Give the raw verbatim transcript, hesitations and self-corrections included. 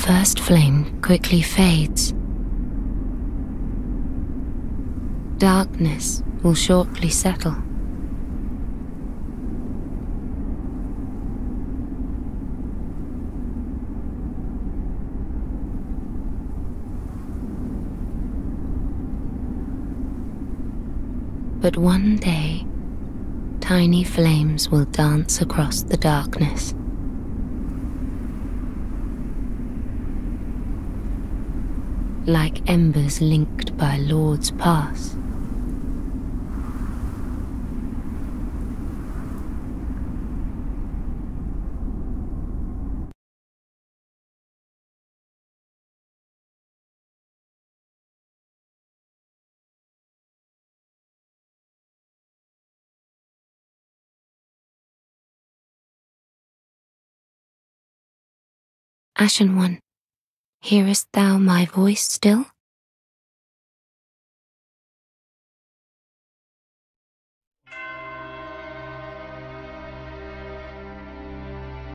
first flame quickly fades. Darkness will shortly settle. But one day, tiny flames will dance across the darkness. Like embers linked by Lord's Pass. Ashen One, hearest thou my voice still?